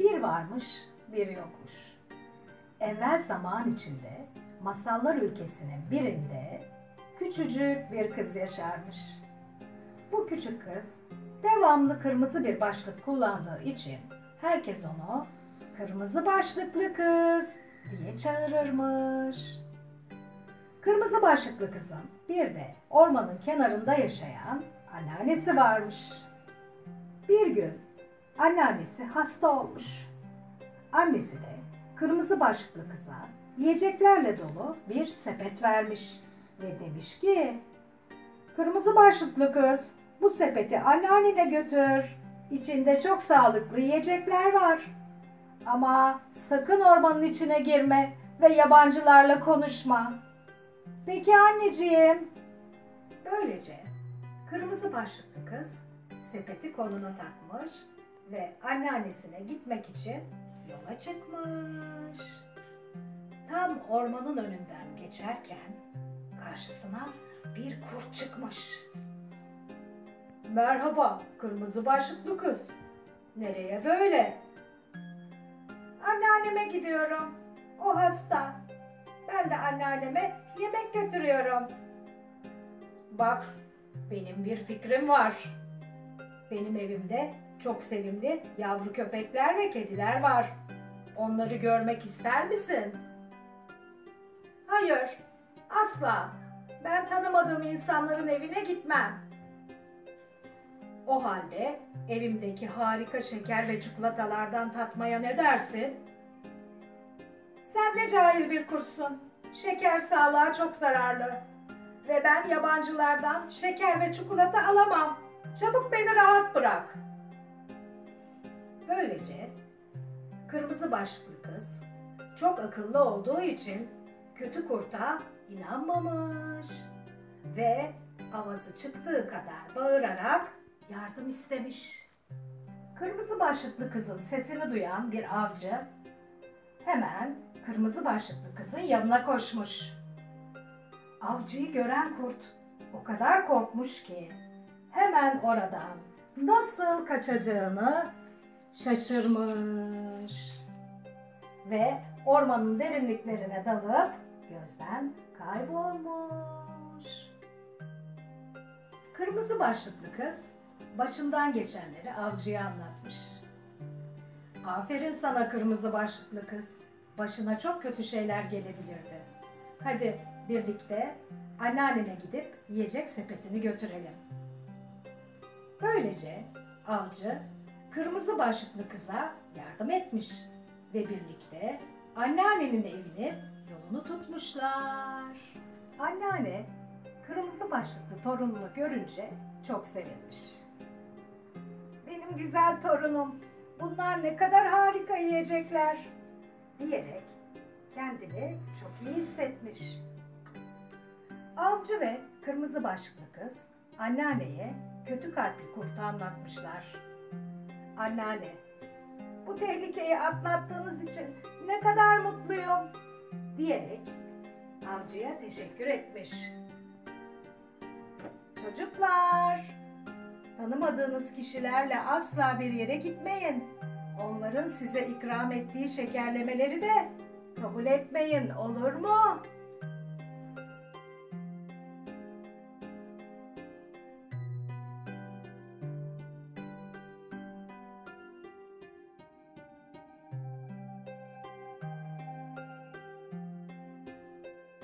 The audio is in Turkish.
Bir varmış, bir yokmuş. Evvel zaman içinde, masallar ülkesinin birinde küçücük bir kız yaşarmış. Bu küçük kız devamlı kırmızı bir başlık kullandığı için herkes onu "Kırmızı başlıklı kız" diye çağırırmış. Kırmızı başlıklı kızın bir de ormanın kenarında yaşayan anneannesi varmış. Bir gün anneannesi hasta olmuş. Annesi de kırmızı başlıklı kıza yiyeceklerle dolu bir sepet vermiş ve demiş ki, "Kırmızı başlıklı kız, bu sepeti anneannene götür. İçinde çok sağlıklı yiyecekler var. Ama sakın ormanın içine girme ve yabancılarla konuşma." "Peki anneciğim." Böylece kırmızı başlıklı kız sepeti koluna takmış ve anneannesine gitmek için yola çıkmış. Tam ormanın önünden geçerken karşısına bir kurt çıkmış. "Merhaba kırmızı başlıklı kız. Nereye böyle?" "Anneanneme gidiyorum. O hasta. Ben de anneanneme yemek götürüyorum." "Bak, benim bir fikrim var. Benim evimde çok sevimli yavru köpekler ve kediler var. Onları görmek ister misin?" "Hayır, asla. Ben tanımadığım insanların evine gitmem." "O halde evimdeki harika şeker ve çikolatalardan tatmaya ne dersin?" "Sen de cahil bir kurtsun. Şeker sağlığa çok zararlı. Ve ben yabancılardan şeker ve çikolata alamam. Çabuk beni rahat bırak." Böylece kırmızı başlıklı kız çok akıllı olduğu için kötü kurta inanmamış ve avazı çıktığı kadar bağırarak yardım istemiş. Kırmızı başlıklı kızın sesini duyan bir avcı hemen kırmızı başlıklı kızın yanına koşmuş. Avcıyı gören kurt o kadar korkmuş ki hemen oradan nasıl kaçacağını şaşırmış ve ormanın derinliklerine dalıp gözden kaybolmuş. Kırmızı başlıklı kız başından geçenleri avcıya anlatmış. "Aferin sana kırmızı başlıklı kız. Başına çok kötü şeyler gelebilirdi. Hadi birlikte anneannene gidip yiyecek sepetini götürelim." Böylece avcı kırmızı başlıklı kıza yardım etmiş ve birlikte anneannenin evinin yolunu tutmuşlar. Anneanne kırmızı başlıklı torununu görünce çok sevinmiş. "Benim güzel torunum, bunlar ne kadar harika yiyecekler," diyerek kendini çok iyi hissetmiş. Avcı ve kırmızı başlıklı kız anneanneye kötü kalpli kurtu anlatmışlar. "Anneanne, bu tehlikeyi atlattığınız için ne kadar mutluyum," diyerek avcıya teşekkür etmiş. "Çocuklar, tanımadığınız kişilerle asla bir yere gitmeyin. Onların size ikram ettiği şekerlemeleri de kabul etmeyin, olur mu?"